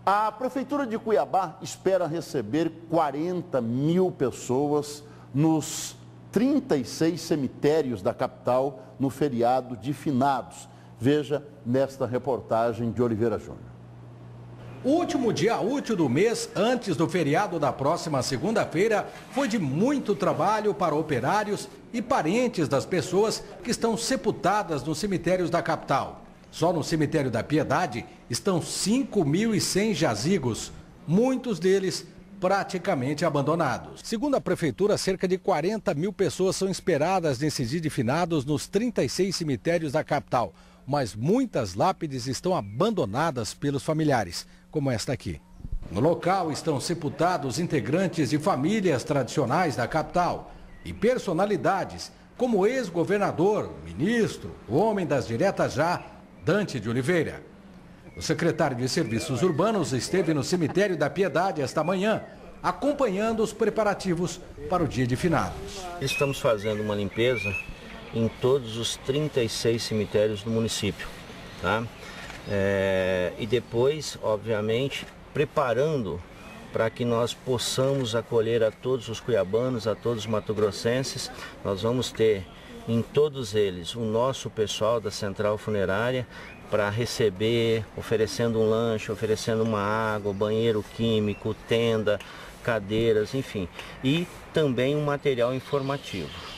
A Prefeitura de Cuiabá espera receber 40 mil pessoas nos 36 cemitérios da capital no feriado de finados. Veja nesta reportagem de Oliveira Júnior. O último dia útil do mês, antes do feriado da próxima segunda-feira, foi de muito trabalho para operários e parentes das pessoas que estão sepultadas nos cemitérios da capital. Só no cemitério da Piedade estão 5.100 jazigos, muitos deles praticamente abandonados. Segundo a Prefeitura, cerca de 40 mil pessoas são esperadas nesse dia de finados nos 36 cemitérios da capital, mas muitas lápides estão abandonadas pelos familiares, como esta aqui. No local estão sepultados integrantes de famílias tradicionais da capital e personalidades como o ex-governador, ministro, o homem das diretas já, Dante de Oliveira. O secretário de Serviços Urbanos esteve no cemitério da Piedade esta manhã, acompanhando os preparativos para o dia de finados. Estamos fazendo uma limpeza em todos os 36 cemitérios do município, tá? E depois, obviamente, preparando para que nós possamos acolher a todos os cuiabanos, a todos os matogrossenses. Nós vamos ter em todos eles o nosso pessoal da Central Funerária para receber, oferecendo um lanche, oferecendo uma água, banheiro químico, tenda, cadeiras, enfim. E também um material informativo.